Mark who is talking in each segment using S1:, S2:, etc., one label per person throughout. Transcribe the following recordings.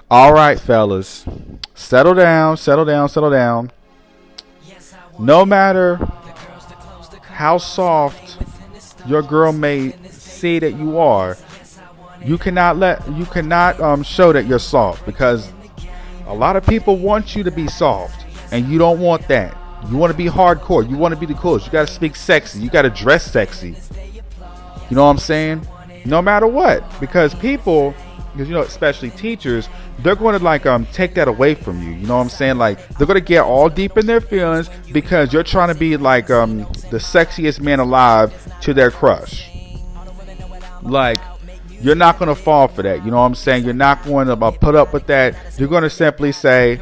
S1: All right, fellas, settle down, settle down, settle down. No matter how soft your girl may say that you are, you cannot show that you're soft, because a lot of people want you to be soft, and you don't want that. You want to be hardcore. You want to be the coolest. You got to speak sexy. You got to dress sexy. You know what I'm saying? No matter what, because people, because especially teachers, they're going to take that away from you. You know what I'm saying? Like, they're going to get all deep in their feelings because you're trying to be like the sexiest man alive to their crush. Like, you're not going to fall for that. You know what I'm saying? You're not going to put up with that. You're going to simply say,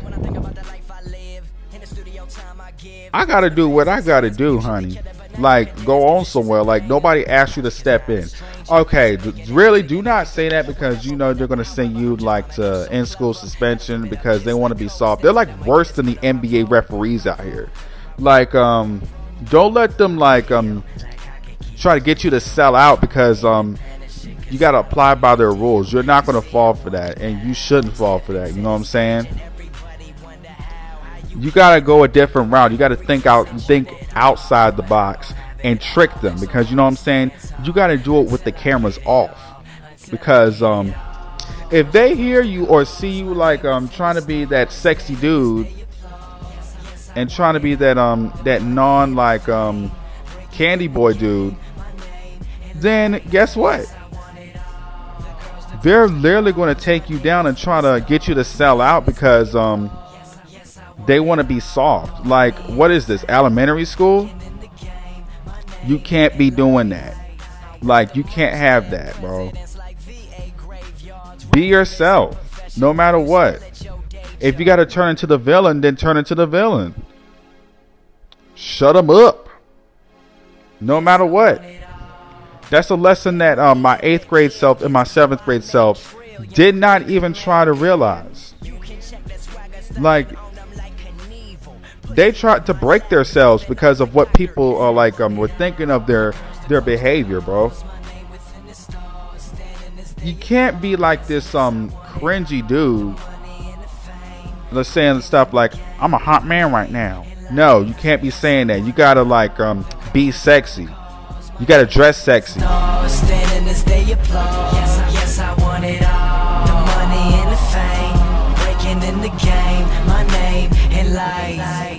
S1: I got to do what I got to do, honey. Like, go on somewhere. Like, nobody asked you to step in. Okay, really, do not say that, because they're going to send you to in-school suspension because they want to be soft. They're like worse than the NBA referees out here. Like, don't let them try to get you to sell out, because you got to apply by their rules. You're not going to fall for that, and you shouldn't fall for that. You know what I'm saying? You got to go a different route. You got to think outside the box and trick them, because you know what I'm saying, you got to do it with the cameras off, because if they hear you or see you trying to be that sexy dude and trying to be that that non candy boy dude, then guess what, they're literally going to take you down and try to get you to sell out, because they want to be soft. Like, what is this, elementary school? You can't be doing that. Like, you can't have that, bro. Be yourself, no matter what. If you got to turn into the villain, then turn into the villain. Shut them up, no matter what. That's a lesson that my 8th grade self and my 7th grade self did not even try to realize. Like, they tried to break themselves because of what people are were thinking of their behavior, bro. You can't be like this cringy dude that's saying stuff like, I'm a hot man right now. No, you can't be saying that. You gotta be sexy. You gotta dress sexy.
S2: Yes, I want it all. The money and the fame, breaking in the game, my name in life.